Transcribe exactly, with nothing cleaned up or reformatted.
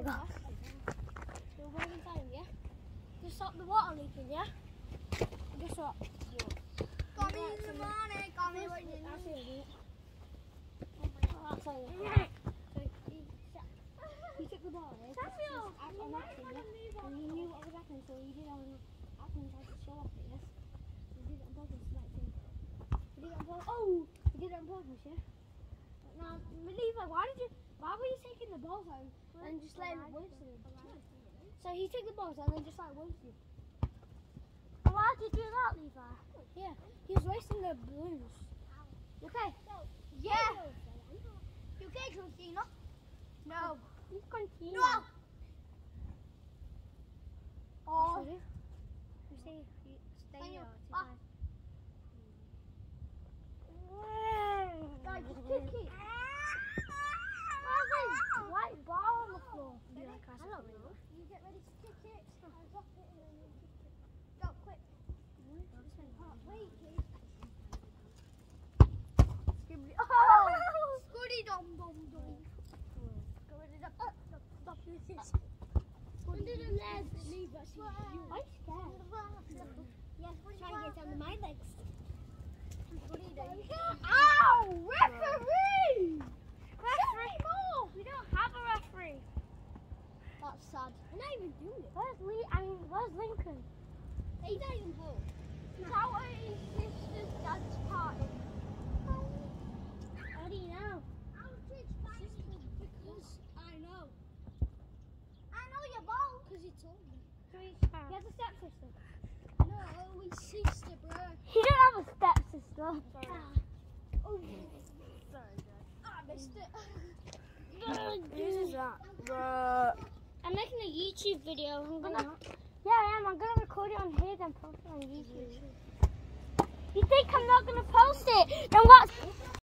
Levi. You're waiting time, yeah? Just stop the water leaking, yeah? Just stop. Got me in the morning, got me when you That's need. it. Oh, that's all right. So he, he took the ball, eh? Samuel, I on acting, yeah? And he knew what was happening, so he did it on acting, tried to show off it, yes? He did it on purpose, like thing. He did it on purpose. Oh! He did it on purpose, yeah? Now, Levi, why did you, why were you taking the balls out and just letting it waste it? So he took the balls out and then just like wasted it. Why did you do that, Levi? Yeah, he was wasting the balloons. You okay? Yeah. You okay, Christina? No. He's continue. No. Oh. You say you stay Daniel, or ah. Guys, just kick it. White ball on the floor. You like I don't know. You get ready to kick it. I'll drop it and then you kick it. Go, quick. Wait, please. Oh! Scuddy dum dum dum. Scuddy dum dum. Stop this. Under the legs. Leave us. I'm scared. Yes, Try to get under my legs. Scuddy dum. Ow! Referee! Referee! We don't have a referee. That's sad. I'm not even doing it. Where's Lee? I mean, where's Lincoln? He's not even home. He's out at his sister's dad's party. How do you know? Because I know. I know your ball. Because he told me. He has a stepsister. No, we sister, bro. He don't have a stepsister. Ah. Oh, sorry, Dad. I missed it. Who's that? I'm making a YouTube video. I'm gonna. Yeah, I am. I'm gonna record it on here and post it on YouTube. You think I'm not gonna post it? Then what?